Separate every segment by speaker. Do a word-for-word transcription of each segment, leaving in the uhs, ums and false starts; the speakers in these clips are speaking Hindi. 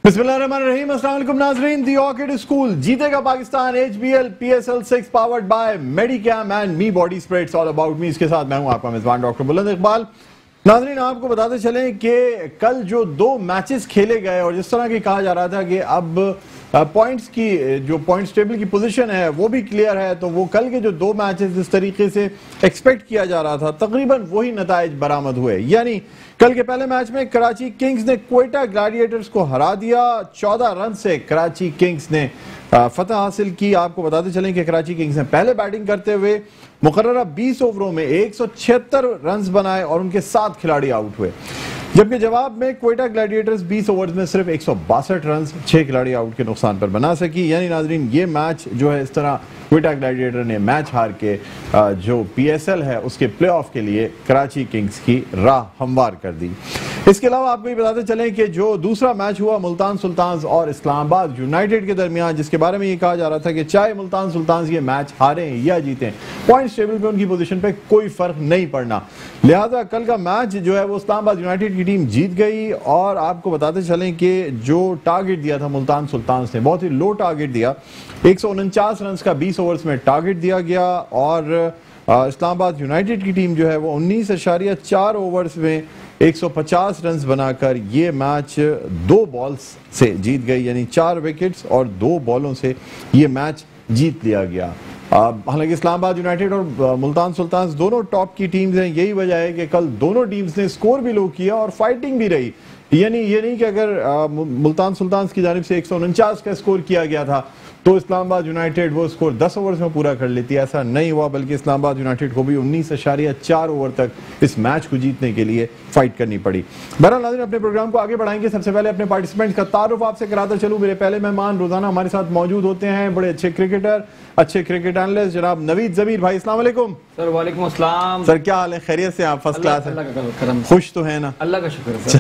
Speaker 1: बिस्मिल्लाहिर्रहमानिर्रहीम, अस्सलाम वालेकुम नाज़रीन। दी ऑर्किड स्कूल जीतेगा Pakistan H B L P S L six powered by Medicam and me body spray, it's all about me. इसके साथ मैं हूं आपका मेजबान डॉक्टर बुलंद इकबाल। नाज़रीन, आपको बताते चलें कि कल जो दो मैचेस खेले गए और जिस तरह की कहा जा रहा था कि अब पॉइंट्स की जो पॉइंट्स टेबल की पोजीशन है वो भी क्लियर है, तो वो कल के जो दो मैचेस जिस तरीके से एक्सपेक्ट किया जा रहा था तकरीबन वही नताइज बरामद हुए। यानी कल के पहले मैच में कराची किंग्स ने क्वेटा ग्लैडिएटर्स को हरा दिया। चौदह रन से कराची किंग्स ने फतह हासिल की। आपको बताते चलें कि कराची किंग्स ने पहले बैटिंग करते हुए मुकर्ररा बीस ओवरों में एक सौ छिहत्तर रन बनाए और उनके सात खिलाड़ी आउट हुए, जबकि जवाब में क्वेटा ग्लैडिएटर्स बीस ओवर्स में सिर्फ एक सौ बासठ रन छह खिलाड़ी आउट के नुकसान पर बना सकी। यानी नाजरीन, ये मैच जो है इस तरह क्वेटा ग्लैडिएटर ने मैच हार के जो पी एस एल है उसके प्ले ऑफ के लिए कराची किंग्स की राह हमवार कर दी। इसके अलावा आपको ये बताते चलें कि जो दूसरा मैच हुआ मुल्तान सुल्तान्स और इस्लामाबाद यूनाइटेड के दरमियान, जिसके बारे में ये कहा जा रहा था कि चाहे मुल्तान सुल्तान्स ये मैच हारें या जीतें, पॉइंट्स टेबल पे उनकी पोजीशन पे कोई फर्क नहीं पड़ना। लिहाजा कल का मैच जो है वो इस्लामाबाद यूनाइटेड की टीम जीत गई। और आपको बताते चलें कि जो टारगेट दिया था मुल्तान सुल्तान्स ने, बहुत ही लो टारगेट दिया, एक सौ उनचास रन का बीस ओवर्स में टारगेट दिया गया। और इस्लामाबाद यूनाइटेड की टीम जो है वो उन्नीस अशारिया चार ओवर्स में एक सौ पचास रन बनाकर ये मैच दो बॉल्स से जीत गई। यानी चार विकेट्स और दो बॉलों से ये मैच जीत लिया गया। हालांकि इस्लामाबाद यूनाइटेड और मुल्तान सुल्तान्स दोनों टॉप की टीम्स हैं। यही वजह है कि कल दोनों टीम्स ने स्कोर भी लो किया और फाइटिंग भी रही। यानी ये नहीं कि अगर मुल्तान सुल्तान्स की जानिब से एक सौ उनचास का स्कोर किया गया था तो इस्लामाबाद यूनाइटेड वो स्कोर दस ओवर्स में पूरा कर लेती, ऐसा नहीं हुआ, बल्कि इस्लामाबाद यूनाइटेड को भी उन्नीस अशारिया चार ओवर तक इस मैच को जीतने के लिए फाइट करनी पड़ी। बहरहाल नाज़रीन, अपने प्रोग्राम को आगे बढ़ाएंगे। सबसे पहले अपने पार्टिसिपेंट्स का तारुफ आपसे कराता चलूं। मेरे पहले मेहमान रोजाना हमारे साथ मौजूद होते हैं, बड़े अच्छे क्रिकेटर, अच्छे क्रिकेट एनालिस्ट जनाब नवीद ज़मीर भाई। अस्सलाम वालेकुम
Speaker 2: सर। वालेकुम अस्सलाम सर, क्या हाल है? खैरियत से? आप फर्स्ट क्लास है, खुश तो है ना? अल्लाह का शुक्र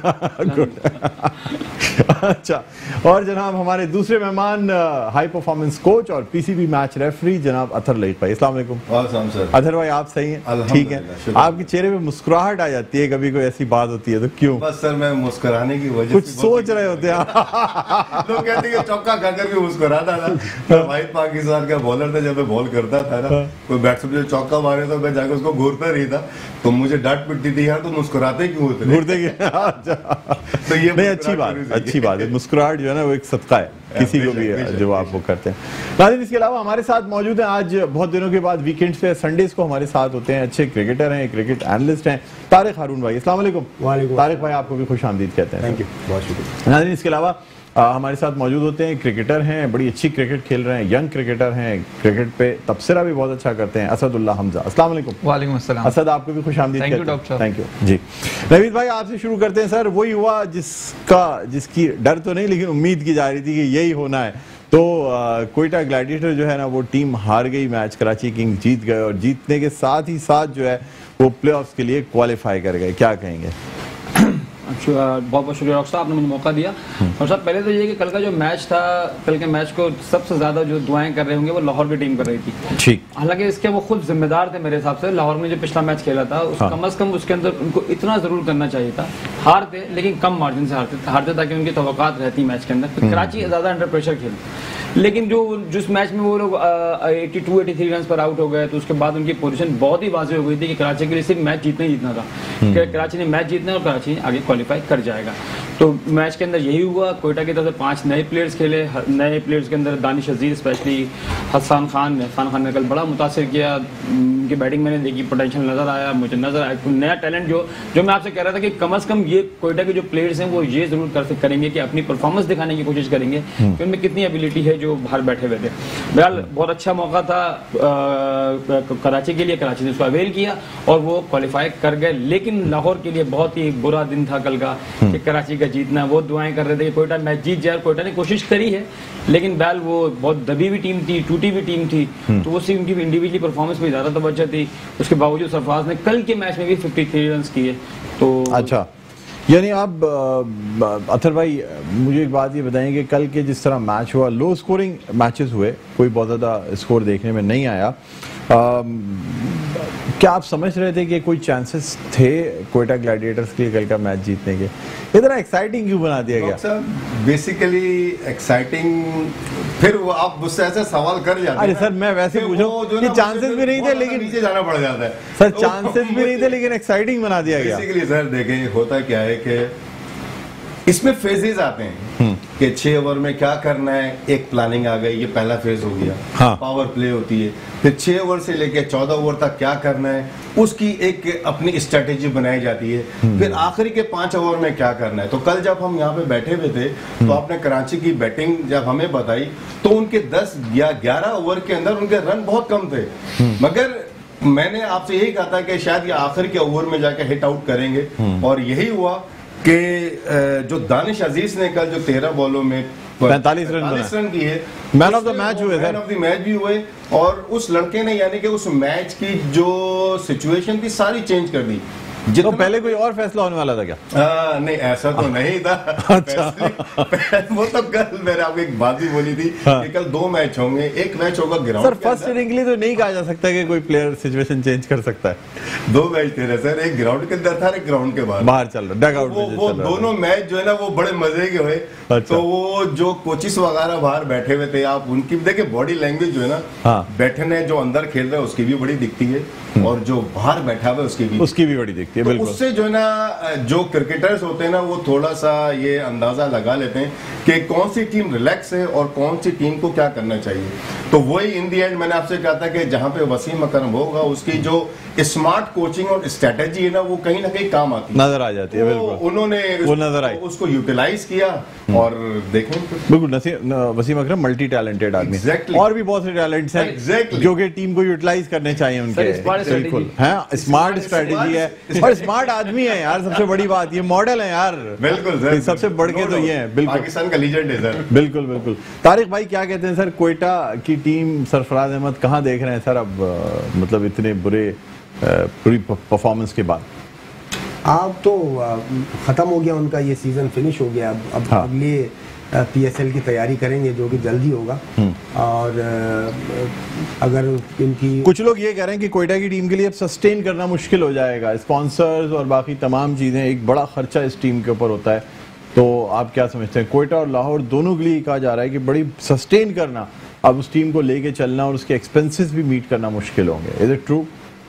Speaker 2: है।
Speaker 1: अच्छा, और जनाब हमारे दूसरे मेहमान हाई परफॉर्मेंस कोच और पीसीबी मैच रेफरी जनाब अतहर लईक भाई। अस्सलाम वालेकुम।
Speaker 3: वालेकुम सर।
Speaker 1: अतहर भाई आप सही हैं? ठीक है। आपके चेहरे पे मुस्कुराहट आ जाती है कभी कोई ऐसी बात होती है तो क्यों?
Speaker 3: बस सर, मैं मुस्कुराने की वजह
Speaker 1: कुछ सोच रहे होते हैं।
Speaker 3: लोग कहते हैं चौका खाकर भी मुस्कुराता था। वाहिद पाकिस्तान का बॉलर था, जब मैं बॉल करता था ना, कोई बैट्समैन जो चौका मारे तो मैं जाकर उसको घूरता रही था, तो मुझे डांट पिटती थी, यार तुम मुस्कुराते क्यों होते?
Speaker 1: घूरते तो ये नहीं, अच्छी बात, अच्छी बात है। मुस्कुराहट जो है ना वो एक सदका है किसी को भी जो आप वो करते हैं। नाज़रीन, इसके अलावा हमारे साथ मौजूद हैं आज बहुत दिनों के बाद वीकेंड्स पे संडेज को हमारे साथ होते हैं अच्छे क्रिकेटर हैं, क्रिकेट एनालिस्ट हैं, तारिक हारून भाई। अस्सलाम वालेकुम।
Speaker 4: वालेकुम।
Speaker 1: तारिक भाई आपको भी खुश आमदीद कहते हैं।
Speaker 4: थैंक यू, बहुत शुक्रिया।
Speaker 1: नाज़रीन, इसके अलावा आ, हमारे साथ मौजूद होते हैं क्रिकेटर हैं, बड़ी अच्छी क्रिकेट खेल रहे हैं, यंग क्रिकेटर हैं, क्रिकेट पे तबसरा भी बहुत अच्छा करते हैं, असदुल्ला हमजा। अस्सलाम वालेकुम।
Speaker 2: वालेकुम अस्सलाम।
Speaker 1: असद, आपको भी खुश आमदीद कहते हैं। थैंक यू जी। नवीद भाई आपसे शुरू करते हैं। सर, वही हुआ जिसका जिसकी डर तो नहीं लेकिन उम्मीद की जा रही थी कि यही होना है, तो क्वेटा ग्लैडिएटर जो है ना वो टीम हार गई मैच, कराची किंग्स जीत गए और जीतने के साथ ही साथ जो है वो प्ले ऑफ के लिए क्वालिफाई कर गए। क्या कहेंगे?
Speaker 2: बहुत बहुत शुक्रिया डॉक्टर साहब, आपने मुझे मौका दिया। और साहब पहले तो ये कि कल का जो मैच था, कल के मैच को सबसे ज्यादा जो दुआएं कर रहे होंगे वो लाहौर की टीम कर रही थी। ठीक। हालांकि इसके वो खुद जिम्मेदार थे मेरे हिसाब से। लाहौर में जो पिछला मैच खेला था उस हाँ। कम अज कम उसके अंदर उनको इतना जरूर करना चाहिए था। हारते लेकिन कम मार्जिन से हारते हारते ताकि उनकी तवक्कात रहती मैच के अंदर। तो कराची ज्यादा अंडर प्रेशर खेली, लेकिन जो जिस मैच में वो लोग बयासी तिरासी रन पर आउट हो गए तो उसके बाद उनकी पोजीशन बहुत ही वाज़ेह हो गई थी कि कराची के लिए सिर्फ मैच जीतना ही जीतना था। कराची ने मैच जीतना और कराची आगे क्वालिफाई कर जाएगा। तो मैच के अंदर यही हुआ। कोयटा की तरफ से पांच नए प्लेयर्स खेले। नए प्लेयर्स के अंदर दानिश अजीज, स्पेशली हसन खान हसन खान ने कल बड़ा मुतासिर किया। उनकी बैटिंग मैंने देखी, पोटेंशियल नजर आया, मुझे नजर आया नया टैलेंट जो जो मैं आपसे कह रहा था कि कम अज़ कम ये कोयटा के जो प्लेयर्स हैं वो ये जरूर कर करेंगे कि अपनी परफॉर्मेंस दिखाने की कोशिश करेंगे कि उनमें कितनी एबिलिटी है जो बाहर बैठे हुए थे। बहरहाल बहुत अच्छा मौका था आ, कराची के लिए। कराची ने उसको अवेल किया और वो क्वालिफाई कर गए। लेकिन लाहौर के लिए बहुत ही बुरा दिन था कल का कि कराची का जीतना। वो दुआएं कर रहे थे कि कोयटा मैच जीत जाए। कोयटा ने कोशिश करी है, लेकिन बहरहाल वो बहुत दबी हुई टीम थी, टूटी हुई टीम थी, तो वो सिर्फ उनकी इंडिविजुअली परफॉर्मेंस में ज्यादा तवज्जो थी। उसके बावजूद सरफराज ने कल के मैच में भी तिरेपन रन किए। तो
Speaker 1: अच्छा, यानी आप अतहर भाई मुझे एक बात ये बताएं कि कल के जिस तरह मैच हुआ, लो स्कोरिंग मैचेस हुए, कोई बहुत ज़्यादा स्कोर देखने में नहीं आया। आ, क्या आप समझ रहे थे कि कोई चांसेस थे कोयटा ग्लैडिएटर्स के लिए कल का मैच जीतने के? इतना एक्साइटिंग क्यों बना दिया गया?
Speaker 3: बेसिकली एक्साइटिंग, फिर वो आप मुझसे ऐसे सवाल कर जाते हैं।
Speaker 1: अरे सर मैं वैसे पूछूं कि चांसेस भी नहीं थे लेकिन
Speaker 3: नीचे जाना पड़ जाता है
Speaker 1: सर, चांसेस भी नहीं थे लेकिन एक्साइटिंग बना दिया गया।
Speaker 3: बेसिकली सर देखें होता क्या है कि इसमें फेजेस आते हैं कि छह ओवर में क्या करना है, एक प्लानिंग आ गई, ये पहला फेज हो गया।
Speaker 1: हाँ।
Speaker 3: पावर प्ले होती है, फिर छह ओवर से लेके चौदह ओवर तक क्या करना है, उसकी एक अपनी स्ट्रेटेजी बनाई जाती है। फिर आखिरी के पांच ओवर में क्या करना है। तो कल जब हम यहाँ पे बैठे हुए थे तो आपने कराची की बैटिंग जब हमें बताई तो उनके दस या ग्यारह ओवर के अंदर उनके रन बहुत कम थे, मगर मैंने आपसे यही कहा था कि शायद ये आखिर के ओवर में जाके हिट आउट करेंगे, और यही हुआ कि जो दानिश अजीज ने कल जो तेरह बॉलों में
Speaker 1: पैंतालीस रन
Speaker 3: रन किए,
Speaker 1: मैन ऑफ द मैच हुए,
Speaker 3: मैन ऑफ द मैच भी हुए, और उस लड़के ने यानी कि उस मैच की जो सिचुएशन थी सारी चेंज कर दी।
Speaker 1: तो पहले कोई और फैसला होने वाला था क्या?
Speaker 3: आ, नहीं ऐसा तो नहीं था।
Speaker 1: अच्छा।
Speaker 3: वो तो कल मैंने आपको एक बात भी बोली थी
Speaker 1: हाँ।
Speaker 3: कि कल दो मैच होंगे, एक मैच होगा ग्राउंड
Speaker 1: सर फर्स्ट इनिंग के लिए तो नहीं कहा जा सकता कि कोई प्लेयर सिचुएशन चेंज कर सकता है।
Speaker 3: दो मैच थे ना सर, एक ग्राउंड के अंदर था, एक ग्राउंड के बाहर
Speaker 1: बाहर चल रहा डग आउट
Speaker 3: वो, वो दोनों मैच जो है ना वो बड़े मजे के हुए।
Speaker 1: अच्छा।
Speaker 3: तो वो जो कोचिस वगैरह बाहर बैठे हुए थे, आप उनकी देखिए बॉडी लैंग्वेज जो है ना,
Speaker 1: हाँ।
Speaker 3: बैठने जो अंदर खेल रहे हैं उसकी भी बड़ी दिखती है, और जो बाहर बैठा हुआ है उसकी भी
Speaker 1: उसकी भी बड़ी दिखती है।
Speaker 3: तो
Speaker 1: बिल्कुल
Speaker 3: उससे जो है ना जो क्रिकेटर्स होते हैं ना वो थोड़ा सा ये अंदाजा लगा लेते हैं कि कौन सी टीम रिलैक्स है और कौन सी टीम को क्या करना चाहिए। तो वही इन दी एंड मैंने आपसे कहा था कि जहां पे वसीम अकरम होगा उसकी जो स्मार्ट कोचिंग और स्ट्रेटेजी है ना वो कहीं ना कहीं काम आती है,
Speaker 1: नजर आ जाती है। बिल्कुल
Speaker 3: उन्होंने
Speaker 1: वो नजर आई,
Speaker 3: उसको यूटिलाइज किया और देखें
Speaker 1: बिल्कुल। वसीम अकरम मल्टी टैलेंटेड आदमी
Speaker 3: Exactly.
Speaker 1: और भी बहुत से टैलेंट्स हैं
Speaker 3: Exactly.
Speaker 1: जो कि टीम को यूटिलाइज करने चाहिए उनके। बिल्कुल हैं, स्मार्ट स्ट्रेटेजी है और स्मार्ट आदमी है यार, सबसे बड़ी बात ये मॉडल है यार।
Speaker 3: बिल्कुल सर,
Speaker 1: सबसे बढ़ के तो ये है। बिल्कुल
Speaker 3: पाकिस्तान का लीजेंड है सर।
Speaker 1: बिल्कुल बिल्कुल। तारिक भाई क्या कहते हैं सर, कोयटा की टीम सरफराज अहमद कहाँ देख रहे हैं सर अब, मतलब इतने बुरे पूरी परफॉर्मेंस के बाद?
Speaker 4: अब तो ख़त्म हो गया उनका, ये सीज़न फिनिश हो गया। अब अब
Speaker 1: हाँ।
Speaker 4: अगले पीएसएल की तैयारी करेंगे जो कि जल्दी होगा। और अगर इनकी
Speaker 1: कुछ लोग ये कह रहे हैं कि कोयटा की टीम के लिए अब सस्टेन करना मुश्किल हो जाएगा, स्पॉन्सर्स और बाकी तमाम चीज़ें, एक बड़ा खर्चा इस टीम के ऊपर होता है। तो आप क्या समझते हैं, कोयटा और लाहौर दोनों के लिए कहा जा रहा है कि बड़ी सस्टेन करना, अब उस टीम को लेके चलना और उसके एक्सपेंसेस भी मीट करना मुश्किल होंगे। Is it true?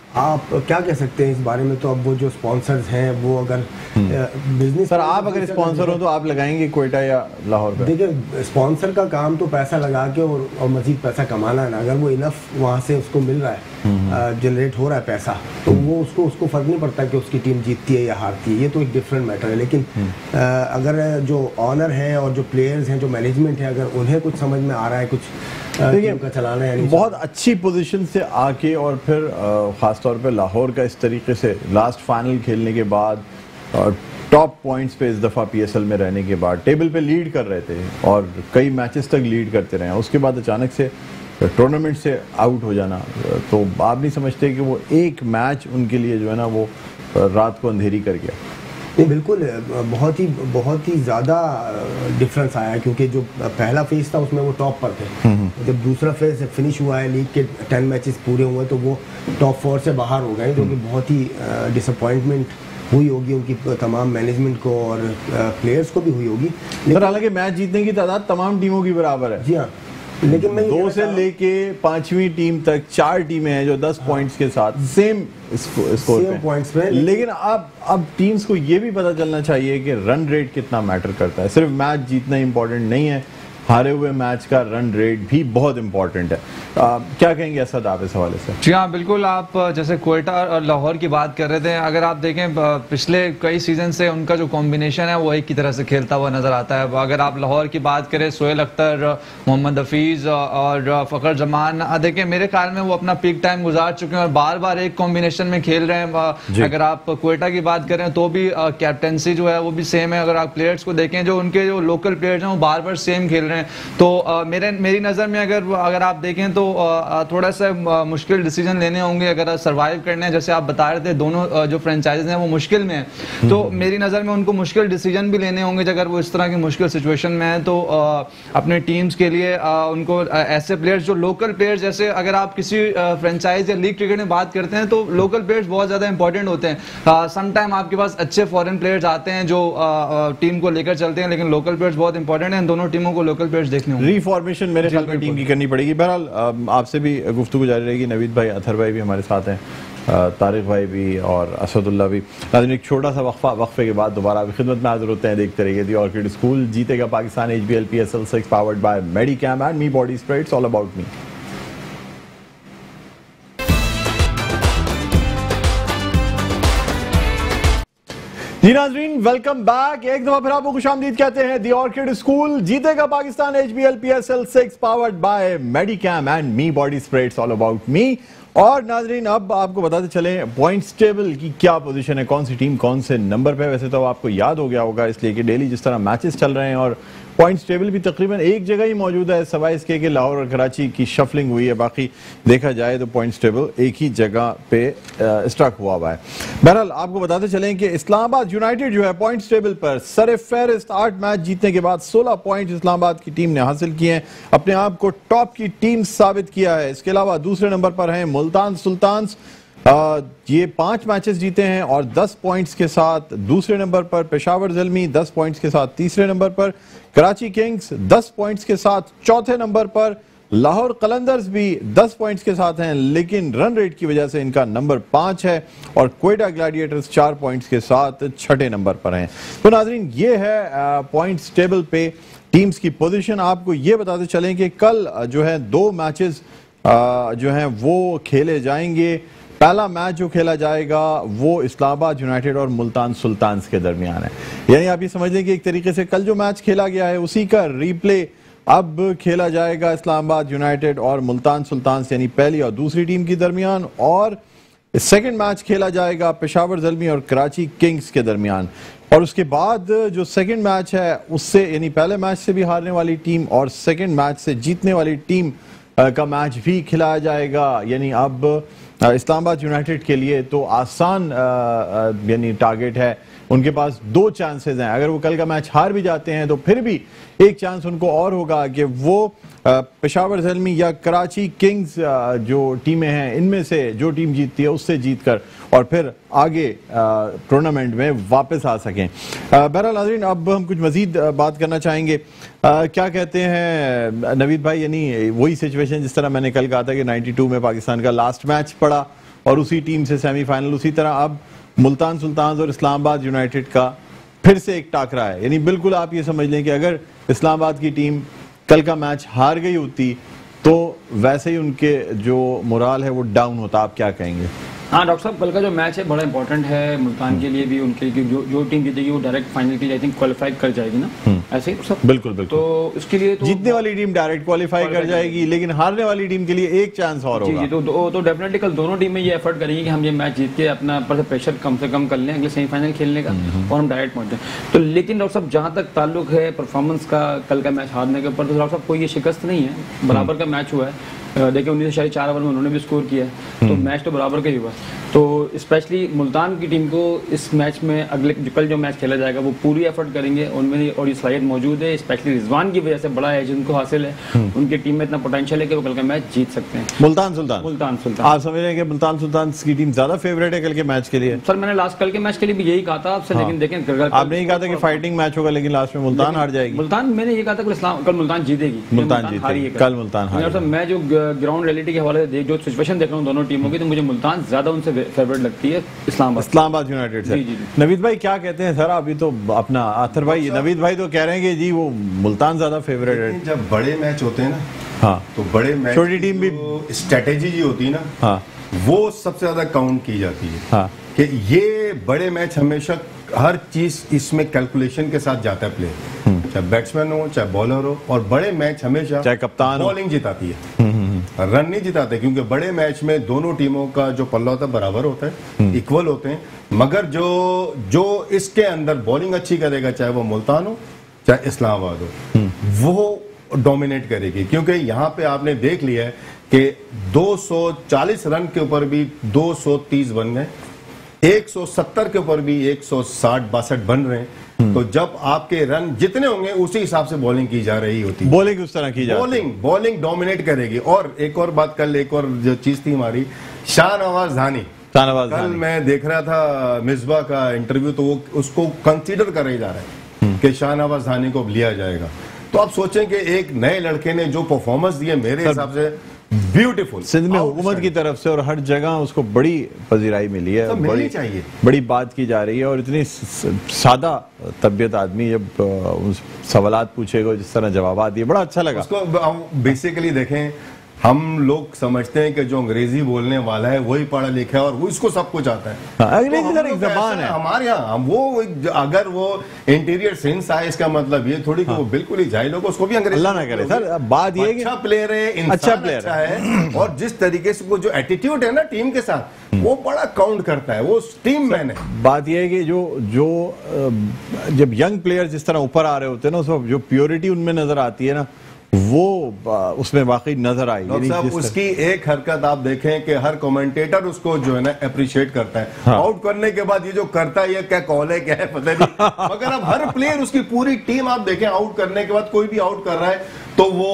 Speaker 4: आप क्या कह सकते हैं इस बारे में? तो अब वो जो स्पॉन्सर्स हैं वो अगर बिजनेस,
Speaker 1: सर आप अगर स्पॉन्सर हो तो आप लगाएंगे कोयटा या लाहौर पे?
Speaker 4: देखिए स्पॉन्सर का काम तो पैसा लगा के और, और मजीद पैसा कमाना है ना। अगर वो इनफ वहाँ से उसको मिल रहा है, जनरेट हो रहा है पैसा, तो वो उसको उसको फर्क नहीं पड़ता कि उसकी टीम जीतती है या हारती है, ये तो एक डिफरेंट मैटर है। लेकिन आ, अगर जो ऑनर है और जो प्लेयर्स हैं, जो मैनेजमेंट है, अगर उन्हें कुछ समझ में आ रहा है कुछ टीम का चलाना है,
Speaker 1: बहुत अच्छी पोजीशन से आके और फिर खासतौर पे लाहौर का इस तरीके से लास्ट फाइनल खेलने के बाद और टॉप पॉइंट्स पे इस दफ़ा पीएसएल में रहने के बाद टेबल पे लीड कर रहे थे और कई मैचेस तक लीड करते रहे, उसके बाद अचानक से टूर्नामेंट से आउट हो जाना, तो आप नहीं समझते कि वो एक मैच उनके लिए जो है ना वो रात को अंधेरी कर गया?
Speaker 4: नहीं बिल्कुल, बहुत ही बहुत ही ज़्यादा डिफरेंस आया है, क्योंकि जो पहला फेज था उसमें वो टॉप पर थे। जब दूसरा फेज फिनिश हुआ है, लीग के टेन मैचेस पूरे हुए, तो वो टॉप फोर से बाहर हो गए, जो कि बहुत ही डिसअपॉइंटमेंट हुई होगी उनकी तमाम मैनेजमेंट को और प्लेयर्स को भी हुई होगी।
Speaker 1: सर हालांकि मैच जीतने की तादाद तमाम टीमों की बराबर है।
Speaker 4: जी हाँ, लेकिन मैं
Speaker 1: दो से लेके पांचवी टीम तक चार टीमें हैं जो दस हाँ। पॉइंट्स के साथ सेम स्कोर पे
Speaker 4: पॉइंट्स पे,
Speaker 1: लेकिन अब अब टीम्स को ये भी पता चलना चाहिए कि रन रेट कितना मैटर करता है। सिर्फ मैच जीतना इंपॉर्टेंट नहीं है, हारे हुए मैच का रन रेट भी बहुत इंपॉर्टेंट है। आ, क्या कहेंगे असद आप इस हवाले से?
Speaker 2: जी हाँ बिल्कुल, आप जैसे कोयटा और लाहौर की बात कर रहे थे, अगर आप देखें पिछले कई सीजन से उनका जो कॉम्बिनेशन है वो एक की तरह से खेलता हुआ नजर आता है। अगर आप लाहौर की बात करें, सोहेल अख्तर, मोहम्मद हफीज़ और फ़खर जमान, देखें मेरे ख्याल में वो अपना पीक टाइम गुजार चुके हैं और बार बार एक कॉम्बिनेशन में खेल रहे हैं। अगर आप कोयटा की बात करें तो भी कैप्टनसी जो है वो भी सेम है। अगर आप प्लेयर्स को देखें, जो उनके जो लोकल प्लेयर्स हैं वो बार बार सेम खेल रहे हैं,
Speaker 5: हैं। तो uh, मेरे मेरी नज़र में अगर अगर आप देखें तो uh, थोड़ा सा uh, मुश्किल डिसीजन लेने होंगे अगर सर्वाइव करने हैं। जैसे आप बता रहे थे दोनों uh, जो फ्रेंचाइज हैं वो मुश्किल में हैं, तो मेरी नज़र में उनको मुश्किल डिसीजन भी लेने होंगे। अगर वो इस तरह की मुश्किल सिचुएशन में है तो uh, अपने टीम्स के लिए uh, उनको uh, ऐसे प्लेयर्स जो लोकल प्लेयर्स, जैसे अगर आप किसी फ्रेंचाइज या लीग क्रिकेट में बात करते हैं तो लोकल प्लेयर्स बहुत ज़्यादा इंपॉर्टेंट होते हैं। सम टाइम आपके पास अच्छे फॉरेन प्लेयर्स आते हैं जो टीम को लेकर चलते हैं, लेकिन लोकल प्लेयर्स बहुत इंपॉर्टेंट हैं। इन दोनों टीमों को लोकल प्लेयर्स देखने होंगे।
Speaker 1: रीफॉर्मेशन मेरे ख्याल में टीम की करनी पड़ेगी। बहरहाल आपसे भी गुफ्तगू जारी रहेगी। नवीद भाई, अथर भाई भी हमारे साथ हैं, तारिक भाई भी और असदुल्ला भी। नाज़रीन, एक छोटा सा वक्फा, वक्फे के बाद दोबारा आपकी खिदमत में हाजिर होते हैं। देखते रहिए दी ऑर्किड स्कूल। जीतेगा Pakistan H B L P S L six powered by Medicam and me body spray. It's all about me. जी नाज़रीन, वेलकम बैक। एक दफा फिर आपको खुशामदीद कहते हैं। दी ऑर्किड स्कूल जीतेगा Pakistan H B L P S L six powered by Medicam and me body spray. It's all about me. और नाजरीन, अब आपको बताते चले पॉइंट्स टेबल की क्या पोजीशन है, कौन सी टीम कौन से नंबर पे। वैसे तो आपको याद हो गया होगा, इसलिए कि डेली जिस तरह मैचेस चल रहे हैं और पॉइंट्स टेबल भी तकरीबन एक जगह ही मौजूद है, सवाए इसके कि लाहौर और कराची की शफलिंग हुई है। बाकी देखा जाए तो पॉइंट्स टेबल एक ही जगह पे स्टक हुआ हुआ है। बहरहाल आपको बताते चलें कि इस्लामाबाद यूनाइटेड जो है पॉइंट्स टेबल पर सर फेहरिस्त, आठ मैच जीतने के बाद सोलह पॉइंट इस्लामाबाद की टीम ने हासिल किए हैं, अपने आप को टॉप की टीम साबित किया है। इसके अलावा दूसरे नंबर पर हैं मुल्तान सुल्तान्स, आ, ये पांच मैचेस जीते हैं और दस पॉइंट्स के साथ दूसरे नंबर पर। पेशावर ज़ल्मी दस पॉइंट्स के साथ तीसरे नंबर पर। कराची किंग्स दस पॉइंट्स के साथ चौथे नंबर पर। लाहौर कलंदर्स भी दस पॉइंट्स के साथ हैं, लेकिन रन रेट की वजह से इनका नंबर पांच है। और क्वेटा ग्लैडिएटर्स चार पॉइंट्स के साथ छठे नंबर पर हैं। तो नाजरीन, ये है पॉइंट्स टेबल पे टीम्स की पोजीशन। आपको ये बताते चलें कि कल जो है दो मैचेस जो हैं वो खेले जाएंगे। पहला मैच जो खेला जाएगा वो इस्लामाबाद यूनाइटेड और मुल्तान सुल्तान्स के दरमियान है। यानी आप ये समझ लें कि एक तरीके से कल जो मैच खेला गया है उसी का रीप्ले अब खेला जाएगा इस्लामाबाद यूनाइटेड और मुल्तान सुल्तान्स, यानी पहली और दूसरी टीम के दरमियान। और सेकंड मैच खेला जाएगा पेशावर ज़ल्मी और कराची किंग्स के दरमियान। और उसके बाद जो सेकंड मैच है उससे, यानी पहले मैच से भी हारने वाली टीम और सेकंड मैच से जीतने वाली टीम का मैच भी खिलाया जाएगा। यानी अब इस्लामाबाद यूनाइटेड के लिए तो आसान यानी टारगेट है, उनके पास दो चांसेस हैं। अगर वो कल का मैच हार भी जाते हैं तो फिर भी एक चांस उनको और होगा कि वो पेशावर ज़ल्मी या कराची किंग्स जो टीमें हैं इनमें से जो टीम जीतती है उससे जीतकर और फिर आगे टूर्नामेंट में वापस आ सकें। बहरहाल नाज़रीन, अब हम कुछ मजीद बात करना चाहेंगे। आ, क्या कहते हैं नवीद भाई, यानी वही सिचुएशन जिस तरह मैंने कल कहा था कि बानवे में पाकिस्तान का लास्ट मैच पड़ा और उसी टीम से सेमीफाइनल, उसी तरह अब मुल्तान सुल्तान्स और इस्लामाबाद यूनाइटेड का फिर से एक टाकरा है। यानी बिल्कुल आप ये समझ लें कि अगर इस्लामाबाद की टीम कल का मैच हार गई होती तो वैसे ही उनके जो मोराल है वो डाउन होता। आप क्या कहेंगे?
Speaker 2: हाँ डॉक्टर साहब, कल का जो मैच है बड़ा इंपॉर्टेंट है मुल्तान के लिए भी, उनके लिए जो जो टीम जीतेगी वो डायरेक्ट फाइनल के लिए आई थिंक क्वालिफाई कर जाएगी ना, ऐसे ही सब।
Speaker 1: बिल्कुल बिल्कुल।
Speaker 2: तो इसके लिए तो
Speaker 1: जीतने वाली टीम डायरेक्ट क्वालिफाई कर जाएगी, लेकिन हारने वाली टीम के लिए एक चांस और होगा।
Speaker 2: जी, तो, तो, तो डेफिनेटली कल दोनों टीमें ये एफर्ट करेंगी कि हम ये मैच जीत के अपना प्रेशर कम से कम कर लें अगले सेमीफाइनल खेलने का और हम डायरेक्ट पहुंचे। तो लेकिन डॉक्टर साहब, जहाँ तक ताल्लुक है परफॉर्मेंस का कल का मैच हारने के ऊपर, तो डॉक्टर साहब कोई ये शिकस्त नहीं है, बराबर का मैच हुआ है। देखिए उन्नीस साढ़े चार ओवर में उन्होंने भी स्कोर किया है, तो मैच तो बराबर का ही हुआ। तो स्पेशली मुल्तान की टीम को इस मैच में अगले कल जो मैच खेला जाएगा वो पूरी एफर्ट करेंगे, उनमें और ये सलाहियत मौजूद है, स्पेशली रिजवान की वजह से बड़ा है जिनको हासिल है, उनकी टीम में इतना पोटेंशियल है कि वो कल का मैच जीत सकते हैं।
Speaker 1: मुल्तान सुल्तान
Speaker 2: मुल्तान सुल्तान
Speaker 1: आप समझ रहे हैं कि मुल्तान सुल्तान की टीम ज्यादा फेवरेट है कल के मैच के लिए?
Speaker 2: सर मैंने लास्ट कल के मैच के लिए भी यही कहा था आपसे, लेकिन देखें
Speaker 1: आपने कहा था कि फाइटिंग मैच होगा लेकिन लास्ट में मुल्तान हार जाएगी।
Speaker 2: मुल्तान मैंने ये कहा था कि कल मुल्तान जीतेगी,
Speaker 1: मुल्तान जीतेगी, कल मुल्तान हारेगी।
Speaker 2: मैं जो ग्राउंड रियलिटी के हवाले से जो सिचुएशन देख रहा हूँ दोनों टीमों की, तो मुझे मुल्तान ज्यादा उनसे फेवरेट लगती है इस्लामाबाद
Speaker 1: इस्लामाबाद यूनाइटेड से। नवीद भाई क्या कहते हैं सर? अभी तो अपना आथर भाई, नवीद भाई तो कह रहे हैं कि जी वो मुल्तान ज्यादा फेवरेट है।
Speaker 3: जब बड़े मैच होते हैं ना,
Speaker 1: हाँ,
Speaker 3: तो बड़े मैच
Speaker 1: छोटी टीम भी
Speaker 3: स्ट्रेटेजी जी होती है ना,
Speaker 1: हाँ,
Speaker 3: वो सबसे ज्यादा काउंट की जाती है।
Speaker 1: हाँ,
Speaker 3: कि ये बड़े मैच हमेशा हर चीज इसमें कैलकुलेशन के साथ जाता है प्लेयर, चाहे बैट्समैन हो चाहे बॉलर हो, और बड़े मैच हमेशा
Speaker 1: चाहे कप्तान
Speaker 3: बॉलिंग जिताती है, रन नहीं जिताते, क्योंकि बड़े मैच में दोनों टीमों का जो पल्ला होता है बराबर होता है, इक्वल होते हैं। मगर जो जो इसके अंदर बॉलिंग अच्छी करेगा, चाहे वो मुल्तान हो चाहे इस्लामाबाद हो, वो डोमिनेट करेगी, क्योंकि यहाँ पे आपने देख लिया है कि दो सौ चालीस रन के ऊपर भी दो सौ तीस बन गए, एक सौ सत्तर के ऊपर भी एक सौ साठ बासठ बन रहे हैं। तो जब आपके रन जितने होंगे उसी हिसाब से बॉलिंग की जा रही होती है।
Speaker 1: बॉलिंग उस तरह की जाती है,
Speaker 3: बॉलिंग बॉलिंग डोमिनेट करेगी। और एक और बात, कल एक और जो चीज थी हमारी, शाहनवाज धानी,
Speaker 1: शाहनवाज
Speaker 3: कल
Speaker 1: धानी
Speaker 3: मैं देख रहा था मिसबा का इंटरव्यू, तो वो उसको कंसीडर कर जा रहा है कि शाहनवाज धानी को लिया जाएगा। तो आप सोचें कि एक नए लड़के ने जो परफॉर्मेंस दिए, मेरे हिसाब से ब्यूटीफुल,
Speaker 1: सिंध में हुकूमत की तरफ से और हर जगह उसको बड़ी पजीराई मिली है, बड़ी चाहिए, बड़ी बात की जा रही है। और इतनी सादा तबीयत आदमी, जब उस सवालात पूछेगा जिस तरह जवाब दिए, बड़ा अच्छा लगा
Speaker 3: उसको। बेसिकली देखें, हम लोग समझते हैं कि जो अंग्रेजी बोलने वाला है वही पढ़ा लिखा है और वो इसको सब कुछ आता है।
Speaker 1: हाँ, अंग्रेजी तो एक जबान है
Speaker 3: हमारे यहाँ। वो अगर वो इंटीरियर सेंस आए, इसका मतलब ये थोड़ी कि हाँ। वो बिल्कुल ही जाहिल होगा, उसको भी अंग्रेजी
Speaker 1: अल्लाह ना करे सर। बात ये
Speaker 3: अच्छा प्लेयर है, इंसान अच्छा प्लेयर अच्छा है, और जिस तरीके से वो जो एटीट्यूड है ना टीम के साथ, वो बड़ा काउंट करता है, वो टीम मैन है।
Speaker 1: बात ये है कि जो जो जब यंग प्लेयर जिस तरह ऊपर आ रहे होते हैं ना, उस वक्त जो प्योरिटी उनमें नजर आती है ना, वो उसमें वाकई नजर आई।
Speaker 3: साहब उसकी एक हरकत आप देखें कि हर कमेंटेटर उसको जो है ना अप्रिशिएट करता है। हाँ। आउट करने के बाद ये जो करता है, ये क्या कॉल है, क्या है पता नहीं। मगर अब हर प्लेयर, उसकी पूरी टीम आप देखें, आउट करने के बाद कोई भी आउट कर रहा है तो वो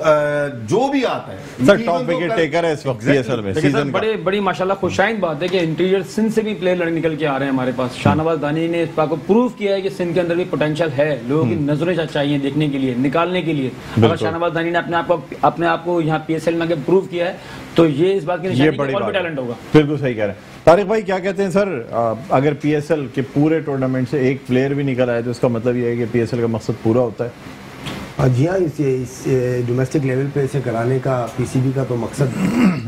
Speaker 3: जो भी आता है
Speaker 1: सर टॉप विकेट टेकर है इस वक्त पीएसएल में सीजन का।
Speaker 2: बड़े बड़ी माशाल्लाह खुशाइन बात है कि इंटीरियर सिंध से भी प्लेयर निकल के आ रहे हैं हमारे पास। शाहनवाज दानी ने इस बात को प्रूव किया है कि सिंध के अंदर भी पोटेंशियल है, लोगों की नजरें चाहिए देखने के लिए, निकालने के लिए। अगर शाहनवाज दानी ने अपने आप को अपने आप को यहाँ पीएसएल में प्रूव किया है तो ये इस बात की निशानी है कि और भी टैलेंट होगा।
Speaker 1: बिल्कुल सही कह रहे हैं तारिक भाई। क्या कहते हैं सर, अगर पीएसएल के पूरे टूर्नामेंट से एक प्लेयर भी निकल आए तो इसका मतलब ये है कि पीएसएल का मकसद पूरा होता है?
Speaker 4: जी हाँ, इस, इस डोमेस्टिक लेवल पे इसे कराने का पीसीबी का तो मकसद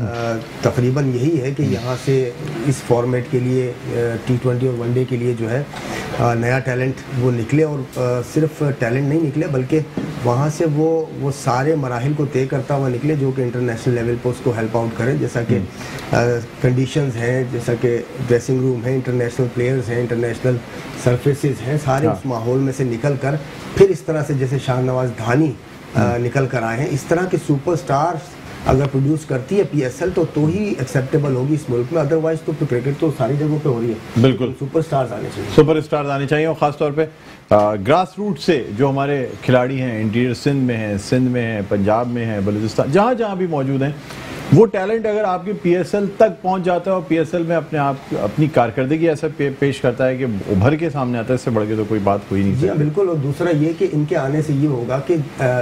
Speaker 4: तकरीबन यही है कि यहाँ से इस फॉर्मेट के लिए टी ट्वेंटी और वनडे के लिए जो है नया टैलेंट वो निकले, और सिर्फ टैलेंट नहीं निकले बल्कि वहाँ से वो वो सारे मराहिल को तय करता हुआ निकले जो कि इंटरनेशनल लेवल पर उसको हेल्प आउट करें, जैसा कि कंडीशंस हैं, जैसा कि ड्रेसिंग रूम है, इंटरनेशनल प्लेयर्स हैं, इंटरनेशनल सरफेसेस हैं, सारे उस माहौल में से निकल कर फिर इस तरह से जैसे शाहनवाज धानी निकल कर आए हैं, इस तरह के सुपरस्टार्स अगर प्रोड्यूस करती है पीएसएल तो तो ही एक्सेप्टेबल होगी इस मुल्क में। अदरवाइज तो क्रिकेट तो सारी जगहों पे हो रही है।
Speaker 1: बिल्कुल
Speaker 4: सुपरस्टार्स आने चाहिए,
Speaker 1: सुपरस्टार्स आने चाहिए, और खासतौर पे ग्रास रूट से जो हमारे खिलाड़ी हैं, इंटीरियर सिंध में हैं, सिंध में हैं, पंजाब में हैं, बलूचिस्तान, जहाँ जहाँ भी मौजूद हैं, वो टैलेंट अगर आपके पीएसएल तक पहुंच जाता है और पीएसएल में अपने आप अपनी कारकर्दगी ऐसा पे, पेश करता है कि उभर के सामने आता है, इससे बढ़ के तो कोई बात हुई नहीं।
Speaker 4: जी बिल्कुल। और दूसरा ये कि इनके आने से ये होगा कि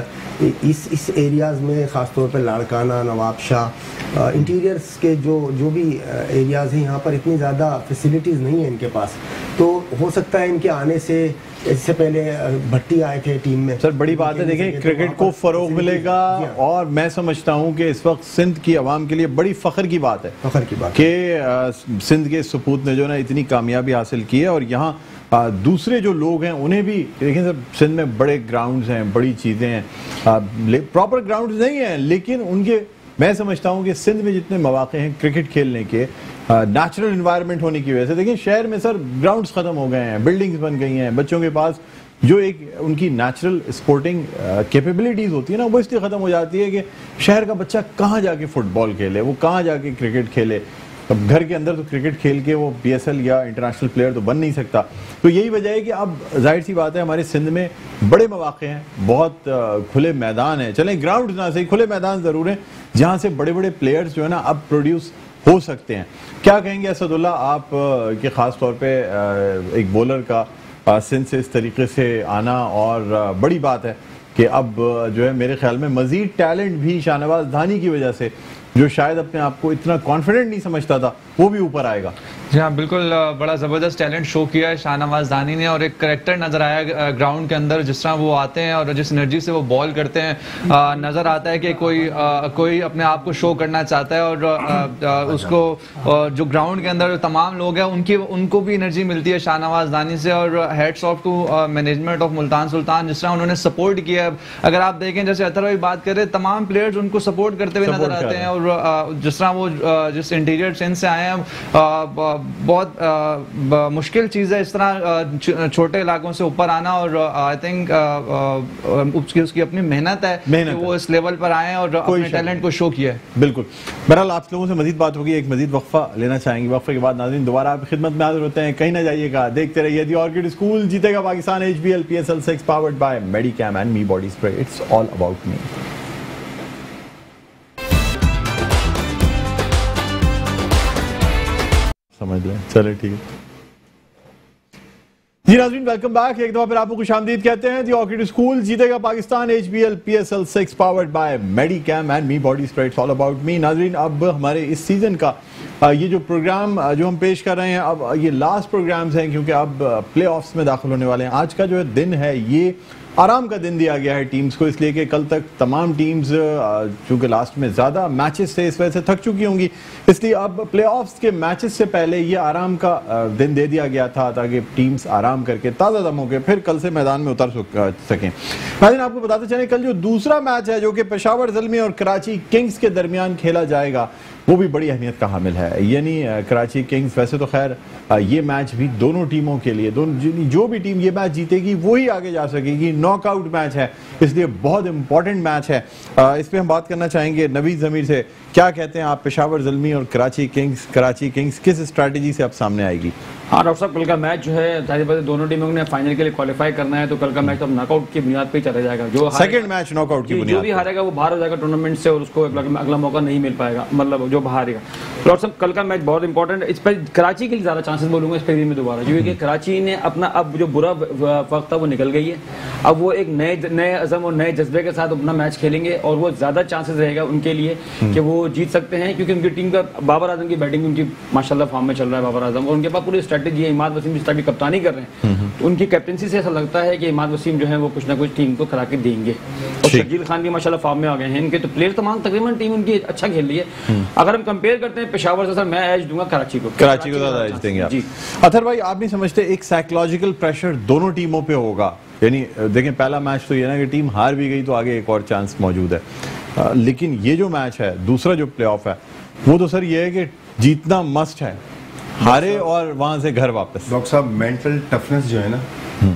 Speaker 4: इस इस एरियाज़ में ख़ासतौर पर लाड़काना, नवाबशाह, इंटीरियर्स के जो जो भी एरियाज़ हैं, यहाँ पर इतनी ज़्यादा फैसिलिटीज़ नहीं है इनके पास, तो हो सकता है इनके आने से, इससे पहले भट्टी आए थे टीम में।
Speaker 1: सर बड़ी बात है, देखें क्रिकेट को फरोग मिलेगा, और मैं समझता हूं कि इस वक्त सिंध की आवाम के लिए बड़ी फख्र की बात है,
Speaker 4: फख्र की बात
Speaker 1: कि सिंध के सपूत ने जो ना इतनी कामयाबी हासिल की है, और यहाँ दूसरे जो लोग हैं उन्हें भी देखें सर, सिंध में बड़े ग्राउंड्स हैं, बड़ी चीज़ें हैं, प्रॉपर ग्राउंड्स नहीं हैं, लेकिन उनके मैं समझता हूं कि सिंध में जितने मौके हैं क्रिकेट खेलने के, नेचुरल एनवायरनमेंट होने की वजह से, देखिए शहर में सर ग्राउंड्स खत्म हो गए हैं, बिल्डिंग्स बन गई हैं, बच्चों के पास जो एक उनकी नेचुरल स्पोर्टिंग कैपेबिलिटीज़ होती है ना, वो इसलिए ख़त्म हो जाती है कि शहर का बच्चा कहाँ जाके फुटबॉल खेले, वो कहाँ जाके क्रिकेट खेले। अब घर के अंदर तो क्रिकेट खेल के वो पीएसएल या इंटरनेशनल प्लेयर तो बन नहीं सकता। तो यही वजह है कि अब जाहिर सी बात है हमारे सिंध में बड़े मौके हैं, बहुत खुले मैदान हैं, चलें ग्राउंड ना सही, खुले मैदान ज़रूर हैं जहाँ से बड़े बड़े प्लेयर्स जो है ना अब प्रोड्यूस हो सकते हैं। क्या कहेंगे असदुल्ला आप कि ख़ास तौर पे एक बॉलर का सिंध से इस तरीके से आना, और बड़ी बात है कि अब जो है मेरे ख्याल में मज़ीद टैलेंट भी शाहनवाज धानी की वजह से, जो शायद अपने आप को इतना कॉन्फिडेंट नहीं समझता था, वो भी ऊपर आएगा।
Speaker 5: जी हाँ बिल्कुल, बड़ा ज़बरदस्त टैलेंट शो किया है शाहनवाज दानी ने, और एक करेक्टर नज़र आया ग्राउंड के अंदर, जिस तरह वो आते हैं और जिस एनर्जी से वो बॉल करते हैं, नज़र आता है कि कोई आ, कोई अपने आप को शो करना चाहता है, और आ, आ, उसको आ, जो ग्राउंड के अंदर तमाम लोग हैं उनकी उनको भी एनर्जी मिलती है शाहनवाज दानी से। और heads off to management of Multan Sultan, जिस तरह उन्होंने सपोर्ट किया। अगर आप देखें, जैसे अतर भाई बात कर रहे, तमाम प्लेयर्स उनको सपोर्ट करते हुए नजर आते हैं, और जिस तरह वो जिस इंटीरियर सिंध से आए हैं। बहुत मुश्किल चीज़ है इस तरह छोटे इलाकों से ऊपर आना, और आई थिंक उसकी उसकी अपनी मेहनत है कि वो इस लेवल पर आए और अपने टैलेंट को शो किया है।
Speaker 1: बिल्कुल। बहरहाल आप लोगों से मजीद बात होगी, एक मजीद वक्फा लेना चाहेंगे, वक्फे के बाद नाज़रीन दोबारा आपकी खिदमत में हाजिर होते हैं। कहीं ना जाइएगा, देखते रहिए दी ऑर्किड स्कूल जीतेगा Pakistan H B L P S L six powered by Medicam and me body spray, it's all about me. समझ लें, चले ठीक है जी नाज़रीन, वेलकम बैक। एक दफा फिर आपको खुशामदीद कहते हैं। दी ऑर्किड स्कूल जीतेगा Pakistan H B L P S L six powered by Medicam and me body spray, it's all about me. नाज़रीन, अब हमारे इस सीजन का ये जो प्रोग्राम जो हम पेश कर रहे हैं, अब ये लास्ट प्रोग्राम्स हैं क्योंकि अब प्ले ऑफ्स में दाखिल होने वाले हैं। आज का जो दिन है ये आराम का दिन दिया गया है टीम्स को, इसलिए कि कल तक तमाम टीम्स चूँकि लास्ट में ज़्यादा मैचेस थे इस वजह से थक चुकी होंगी, इसलिए अब प्ले ऑफ्स के मैचेस से पहले ये आराम का दिन दे दिया गया था ताकि टीम्स आराम करके ताज़ा दम होकर फिर कल से मैदान में उतर सकें। नाज़रीन, आपको बताते चलें कल जो दूसरा मैच है जो कि पेशावर ज़ल्मी और कराची किंग्स के दरमियान खेला जाएगा, वो भी बड़ी अहमियत का हामिल है। यानी कराची किंग्स, वैसे तो खैर ये मैच भी दोनों टीमों के लिए, दोनों जो भी टीम ये मैच जीतेगी वही आगे जा सकेगी, नॉकआउट मैच है, इसलिए बहुत इंपॉर्टेंट मैच है। इस पर हम बात करना चाहेंगे नवीद ज़मीर से। क्या कहते हैं आप, पेशावर ज़ल्मी और कराची किंग्स, कराची किंग्स किस स्ट्रैटेजी से अब सामने आएगी?
Speaker 2: हाँ डॉक्टर साहब, कल का मैच जो है जाहिर बात है दोनों टीमों ने फाइनल के लिए क्वालिफाई करना है, तो कल का मैच तो नॉकआउट की बुनियाद पे ही चला जाएगा। जो
Speaker 1: सेकंड मैच नॉकआउट की बुनियाद,
Speaker 2: जो भी हारेगा वो बाहर हो जाएगा टूर्नामेंट से और उसको अगला मौका नहीं मिल पाएगा, मतलब जो हारेगा। डॉक्टर साहब, कल का मैच बहुत इंपॉर्टेंट है, इस पर कराची के लिए ज्यादा चांसेस बोलूंगा इस पर भी मैं दोबारा, क्योंकि कराची ने अपना अब जो बुरा वक्त था वो निकल गई है। अब वो एक नए नए अज़म और नए जज्बे के साथ अपना मैच खेलेंगे और वो ज्यादा चांसेस रहेगा उनके लिए कि वो जीत सकते हैं, क्योंकि उनकी टीम का बाबर आजम की बैटिंग उनकी माशाल्लाह फॉर्म में चल रहा है बाबर आजम, और उनके पास पूरी स्ट्रेटेजी है। इमाद वसीम जिस तरह की कप्तानी कर रहे हैं तो उनकी कैप्टनसी से ऐसा लगता है कि इमाद वसीम जो है वो कुछ ना कुछ टीम को करा के देंगे, और शकील खान भी माशाल्लाह फॉर्म में आ गए हैं। इनके तो प्लेयर तमाम तकरीबन टीम उनकी अच्छा खेल रही है। अगर हम कंपेयर करते हैं पेशावर से, सर मैं एज दूंगा कराची को,
Speaker 1: कराची को ज्यादा एज देंगे आप। अतर भाई, आप नहीं समझते एक साइकोलॉजिकल प्रेशर दोनों टीमों पे होगा? यानी देखें, पहला मैच तो ये ना कि टीम हार भी गई तो आगे एक और चांस मौजूद है, आ, लेकिन ये जो मैच है दूसरा जो प्ले ऑफ है वो तो सर ये है कि जीतना मस्ट है, हारे और वहां से घर वापस।
Speaker 3: डॉक्टर साहब, मेंटल टफनेस जो है ना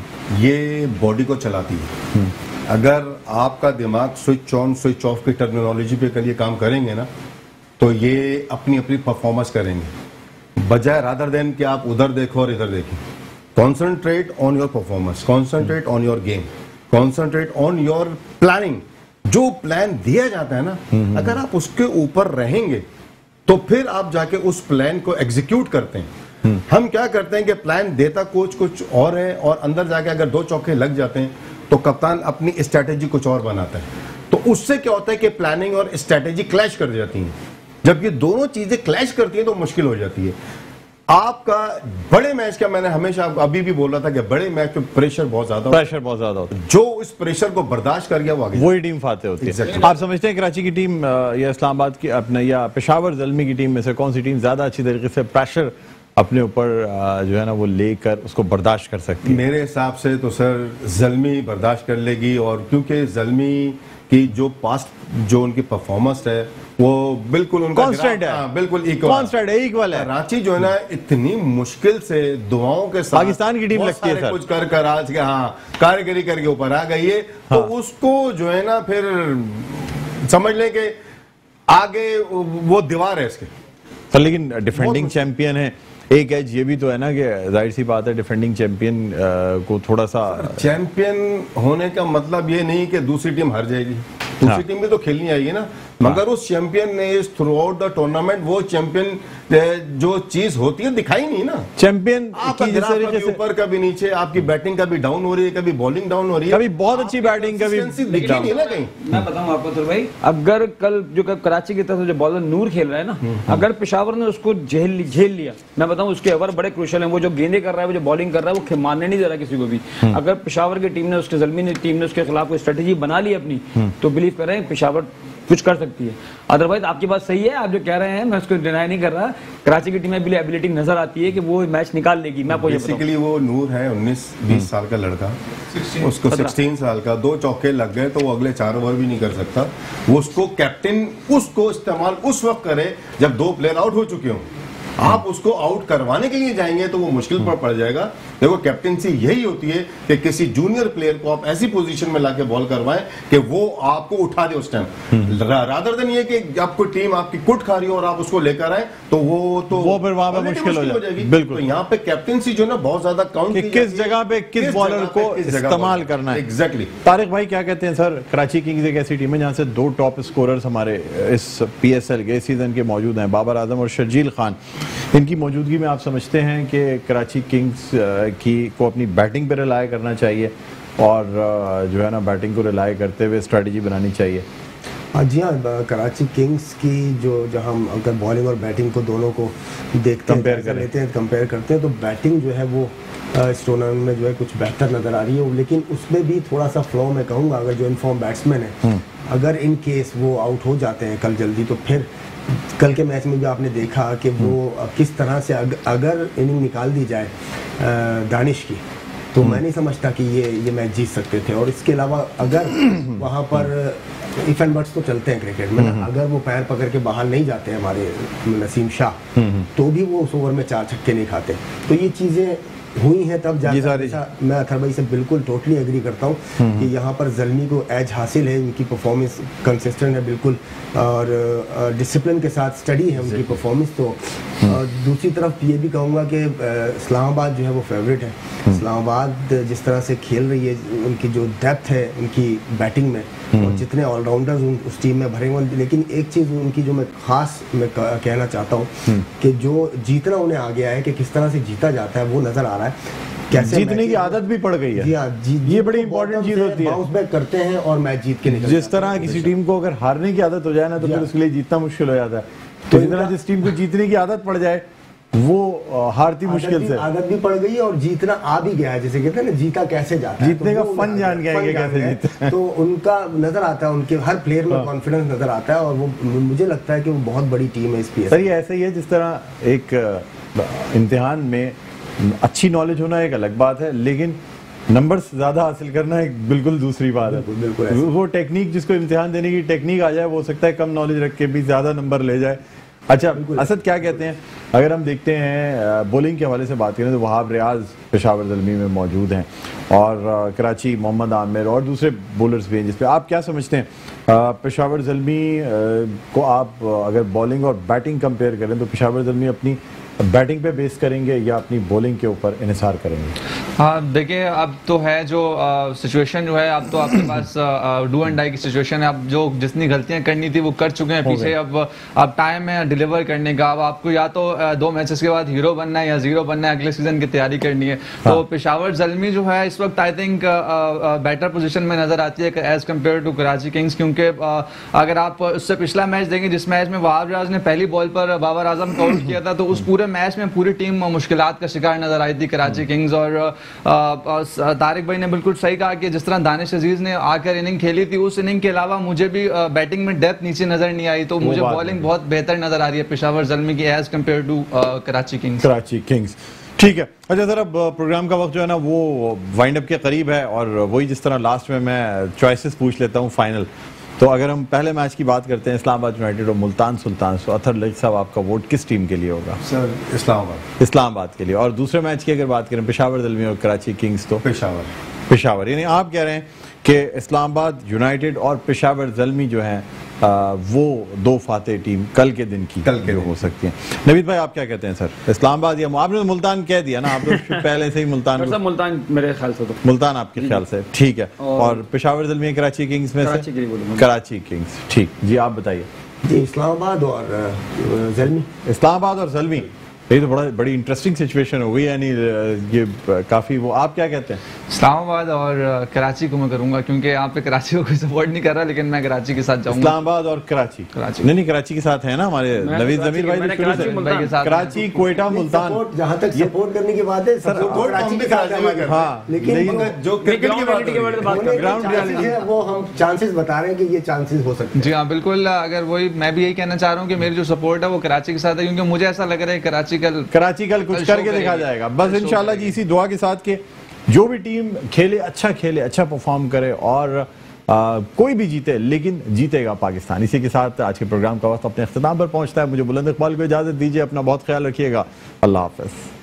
Speaker 3: ये बॉडी को चलाती है। अगर आपका दिमाग स्विच ऑन स्विच ऑफ की टर्मिनोलॉजी पे कल ये काम करेंगे ना तो ये अपनी अपनी परफॉर्मेंस करेंगे, बजाय रादर देन कि आप उधर देखो और इधर देखें। Concentrate on your performance, concentrate on your game, concentrate on your planning. जो प्लान दिया जाता है ना, अगर आप उसके ऊपर रहेंगे तो फिर आप जाके उस प्लान को एग्जीक्यूट करते हैं। हम क्या करते हैं कि प्लान देता कोच कुछ और है और अंदर जाके अगर दो चौके लग जाते हैं तो कप्तान अपनी स्ट्रैटेजी कुछ और बनाता है, तो उससे क्या होता है कि प्लानिंग और स्ट्रैटेजी क्लैश कर जाती हैं। जब ये दोनों चीजें क्लैश करती हैं तो मुश्किल हो जाती है। आपका बड़े मैच का, मैंने हमेशा अभी भी बोल रहा था कि बड़े मैच में प्रेशर बहुत ज्यादा
Speaker 1: प्रेशर बहुत ज्यादा होता है,
Speaker 3: जो इस प्रेशर को बर्दाश्त कर गया वो आगे
Speaker 1: वही टीम फाते होती है। exactly. आप समझते हैं कराची की टीम या इस्लामाबाद की अपने या पेशावर ज़ल्मी की टीम में से कौन सी टीम ज्यादा अच्छी तरीके से प्रेशर अपने ऊपर जो है ना वो लेकर उसको बर्दाश्त कर सकती है?
Speaker 3: मेरे हिसाब से तो सर ज़ल्मी बर्दाश्त कर लेगी, और क्योंकि ज़ल्मी की जो पास्ट जो उनकी परफॉर्मेंस है वो बिल्कुल उनका
Speaker 1: कांस्टेंट है,
Speaker 3: हाँ, बिल्कुल इक्वल
Speaker 1: कांस्टेंट है, इक्वल है।
Speaker 3: कराची जो है ना इतनी मुश्किल से दुआओं के साथ
Speaker 1: पाकिस्तान की टीम लगती है सर,
Speaker 3: कुछ कर कर आज के हाँ कारीगरी करके ऊपर आ गई है, तो
Speaker 1: हाँ।
Speaker 3: उसको जो है ना फिर समझ लें कि आगे वो दीवार है इसके।
Speaker 1: तो लेकिन डिफेंडिंग चैंपियन है, एक एज ये भी तो है ना कि जाहिर सी बात है डिफेंडिंग चैंपियन को थोड़ा सा,
Speaker 3: चैंपियन होने का मतलब ये नहीं कि दूसरी टीम हार जाएगी, दूसरी हाँ। टीम भी तो खेलनी आएगी ना, मगर उस चैंपियन ने थ्रू आउट द टूर्नामेंट वो चैंपियन जो चीज होती है दिखाई नहीं ना।
Speaker 1: चैंपियन
Speaker 3: की जिस तरीके से ऊपर कभी नीचे, आपकी बैटिंग कभी डाउन हो रही है, कभी बॉलिंग डाउन हो रही है,
Speaker 1: कभी बहुत अच्छी बैटिंग, कभी
Speaker 3: दिखी नहीं ना कहीं।
Speaker 2: मैं बताऊं आपको तो भाई, अगर कल जो कराची की तरफ से जो बॉलर नूर खेल रहा है ना, अगर पेशावर ने उसको झेल झेल लिया, मैं बताऊं उसके ओवर बड़े क्रूशियल हैं, वो जो गेंदे कर रहा है, वो जो बॉलिंग कर रहा है, वो मारने नहीं दे रहा किसी को भी। अगर पेशावर की टीम ने, उसके ज़ल्मी ने टीम ने उसके खिलाफ कोई स्ट्रेटेजी बना ली अपनी, तो बिलीव करें पेशावर कुछ कर सकती है। अदरवाइज आपकी बात सही है, आप जो कह रहे हैं मैं उसको डिनाई नहीं कर रहा, कराची की टीम में भी एबिलिटी नजर आती है कि वो मैच निकाल लेगी। मैं आपको
Speaker 3: बेसिकली वो नूर है उन्नीस बीस साल का लड़का, उसको सोलह साल का दो चौके लग गए तो वो अगले चार ओवर भी नहीं कर सकता। वो उसको कैप्टन उसको इस्तेमाल उस वक्त करे जब दो प्लेयर आउट हो चुके हों, आप उसको आउट करवाने के लिए जाएंगे तो वो मुश्किल पर पड़ जाएगा। देखो कैप्टेंसी यही होती है कि किसी जूनियर प्लेयर को आप ऐसी पोजीशन में लाके बॉल करवाएं कि वो आपको उठा दे उस टाइम, रादर देन ये कि आपको टीम आपकी कुट खा रही हो और आप उसको लेकर आए तो वो तो
Speaker 1: वो फिर वहां पे मुश्किल हो जाएगी। बिल्कुल,
Speaker 3: तो यहाँ पे कैप्टेंसी जो ना बहुत ज्यादा काउंट
Speaker 1: कि किस जगह पे किस बॉलर को इस्तेमाल करना है।
Speaker 3: एग्जैक्टली।
Speaker 1: तारिक भाई क्या कहते हैं सर, कराची किंग्स एक ऐसी टीम है जहां से दो टॉप स्कोरर्स हमारे इस पीएसएल के सीजन के मौजूद हैं, बाबर आजम और शर्जील खान। इनकी मौजूदगी में आप समझते हैं कि कराची किंग्स की को अपनी बैटिंग पे रिलाय करना चाहिए और जो है ना बैटिंग को रिलाय करते हुए स्ट्रेटजी बनानी चाहिए?
Speaker 4: जी हाँ, कराची किंग्स की जो जहाँ हम अगर बॉलिंग और बैटिंग को दोनों को देखते
Speaker 1: कंपेयर
Speaker 4: हैं लेते हैं कंपेयर करते हैं तो बैटिंग जो है वो इस टूर्नामेंट में जो है कुछ बेहतर नज़र आ रही है, लेकिन उसमें भी थोड़ा सा फ्लो मैं कहूँगा। अगर जो इनफॉर्म बैट्समैन है अगर इन केस वो आउट हो जाते हैं कल जल्दी, तो फिर कल के मैच में भी आपने देखा कि वो किस तरह से अग, अगर इनिंग निकाल दी जाए दानिश की तो मैं नहीं समझता कि ये ये मैच जीत सकते थे। और इसके अलावा अगर वहाँ पर इफ एंड बट्स तो चलते हैं क्रिकेट में ना, अगर वो पैर पकड़ के बाहर नहीं जाते हैं हमारे नसीम शाह तो भी वो उस ओवर में चार छक्के नहीं खाते। तो ये चीज़ें हुई हैं तब जाकर मैं अथर भाई से बिल्कुल टोटली एग्री करता हूँ कि यहाँ पर ज़ल्मी को एज हासिल है, उनकी परफॉर्मेंस कंसिस्टेंट है बिल्कुल और डिसिप्लिन के साथ स्टडी है उनकी परफॉर्मेंस। तो दूसरी तरफ ये भी कहूँगा कि इस्लामाबाद जो है वो फेवरेट है। इस्लामाबाद जिस तरह से खेल रही है, उनकी जो डेप्थ है उनकी बैटिंग में और जितने ऑलराउंडर्स उस टीम में भरे हुए, लेकिन एक चीज़ उनकी जो मैं खास मैं कहना चाहता हूँ कि जो जीतना उन्हें आ गया है कि किस तरह से जीता जाता है वो नज़र आ रहा है। कैसे
Speaker 1: जीतने की आदत भी पड़ गई है।
Speaker 4: जी हाँ,
Speaker 1: ये बड़ी इंपॉर्टेंट चीज होती है।
Speaker 4: बाउंस बैक करते हैं और मैच जीत के निकलते हैं।
Speaker 1: जिस तरह किसी टीम को अगर हारने की आदत हो जाए ना तो फिर उसके लिए जीतना मुश्किल हो जाता है। तो जिस तरह जिस टीम को जीतने की आदत पड़ जाए वो हारती मुश्किल से
Speaker 4: आदत भी पड़ गई है और जीतना आ भी गया है। जैसे कहते हैं ना जीता कैसे जाता है,
Speaker 1: जीतने का फन जान गया है कैसे जीते।
Speaker 4: तो उनका नजर आता है, उनके हर प्लेयर में कॉन्फिडेंस नजर आता है और वो मुझे लगता है कि वो बहुत बड़ी टीम है इस पीएसएल।
Speaker 1: सर ये ऐसा ही है जिस तरह एक इम्तिहान में अच्छी नॉलेज होना एक अलग बात है, लेकिन नंबर्स ज्यादा हासिल करना एक बिल्कुल दूसरी बात है।
Speaker 4: बिल्कुल
Speaker 1: वो टेक्निक, जिसको इम्तिहान देने की टेक्निक आ जाए, वो हो सकता है कम नॉलेज रख के भी ज्यादा नंबर ले जाए। अच्छा असद क्या कहते हैं, अगर हम देखते हैं बॉलिंग के हवाले से बात करें तो वहाब रियाज पेशावर ज़ल्मी में मौजूद हैं और कराची मोहम्मद आमिर और दूसरे बॉलर्स भी हैं, जिस पे आप क्या समझते हैं पेशावर ज़ल्मी को आप अगर बॉलिंग और बैटिंग कंपेयर करें तो पेशावर ज़ल्मी अपनी बैटिंग पे बेस करेंगे या अपनी बॉलिंग के ऊपर इन्हिसार करेंगे?
Speaker 5: हाँ देखिए, अब तो है जो सिचुएशन जो है, अब तो आपके पास डू एंड डाई की सिचुएशन है। अब जो जितनी गलतियां करनी थी वो कर चुके हैं पीछे, अब अब टाइम है डिलीवर करने का। अब आपको या तो दो मैचेस के बाद हीरो बनना है या जीरो बनना है, अगले सीजन की तैयारी करनी है। हाँ। तो पेशावर ज़ल्मी जो है इस वक्त आई थिंक बेटर पोजिशन में नजर आती है as compared to Karachi Kings, क्योंकि अगर आप उससे पिछला मैच देंगे जिस मैच में वहाब रियाज ने पहली बॉल पर बाबर आजम को आउट किया था, तो उस पूरे मैच में पूरी टीम मुश्किलात का शिकार नजर आई थी कराची किंग्स। और तारिक भाई ने बिल्कुल सही कहा कि जिस तरह दानिश अजीज ने आकर इनिंग खेली थी, उस इनिंग के अलावा मुझे भी बैटिंग में डेप्थ नीचे नजर नहीं आई, तो मुझे बॉलिंग बहुत बेहतर नजर आ रही है पेशावर ज़ल्मी की as compared to Karachi Kings.
Speaker 1: Karachi Kings ठीक है। अच्छा सर, अब प्रोग्राम का वक्त जो है ना वो वाइंड अप के करीब है और वही जिस तरह लास्ट में मैं चॉइसेस पूछ लेता हूँ फाइनल, तो अगर हम पहले मैच की बात करते हैं इस्लामाबाद यूनाइटेड और मुल्तान सुल्तान, तो अथर लईक साहब आपका वोट किस टीम के लिए होगा?
Speaker 3: सर इस्लामाबाद।
Speaker 1: इस्लामाबाद के लिए। और दूसरे मैच की अगर बात करें पेशावर ज़ल्मी और कराची किंग्स, तो
Speaker 3: पेशावर।
Speaker 1: पेशावर, यानी आप कह रहे हैं कि इस्लामाबाद यूनाइटेड और पेशावर ज़ल्मी जो हैं वो दो फाते टीम कल के दिन की
Speaker 3: कल के
Speaker 1: हो सकती हैं। नवीद भाई आप क्या कहते हैं सर, इस्लामाबाद या आपने तो मुल्तान कह दिया ना, आप तो पहले से ही मुल्तान
Speaker 2: मुल्तान मेरे ख्याल से तो
Speaker 1: मुल्तान आपके ख्याल से ठीक है। और पेशावर ज़ल्मी कराची किंग्स में से कराची किंग्स, ठीक जी आप बताइए।
Speaker 4: जी इस्लामाबाद और ज़ल्मी।
Speaker 1: इस्लामाबाद और ज़ल्मी, ये तो बड़ा बड़ी इंटरेस्टिंग सिचुएशन हो गई, यानी ये काफी वो, आप क्या कहते हैं?
Speaker 5: इस्लामाबाद और कराची को मैं करूंगा, क्योंकि यहाँ पे कराची को कोई सपोर्ट नहीं कर रहा, लेकिन मैं कराची के साथ जाऊंगा।
Speaker 1: इस्लामाबाद और कराची, कराची नहीं नहीं कराची के साथ है ना हमारे नवीद ज़मीर भाई शुरू से, कराची कोयटा मुल्तान।
Speaker 4: जहाँ तक सपोर्ट करने की बात है सर,
Speaker 1: हाँ,
Speaker 4: लेकिन
Speaker 3: जो क्रिकेट की
Speaker 4: ग्राउंड रियलिटी है वो हम चांसेस बता रहे हैं कि ये चांसेस हो सकते हैं।
Speaker 5: जी हाँ बिल्कुल, अगर वही मैं भी यही कहना चाह रहा हूँ कि मेरी जो सपोर्ट है वो कराची के साथ है, क्योंकि मुझे ऐसा लग रहा है कराची कल
Speaker 1: कराची कल कुछ करके दिखा जाएगा। बस इंशाल्लाह जी इसी दुआ के साथ के जो भी टीम खेले अच्छा खेले, अच्छा परफॉर्म करे और आ, कोई भी जीते लेकिन जीतेगा पाकिस्तान। इसी के साथ आज के प्रोग्राम का वक्त अपने अख्ताम पर पहुंचता है। मुझे बुलंद इकबाल को इजाजत दीजिए, अपना बहुत ख्याल रखिएगा। अल्लाह हाफ़िज़।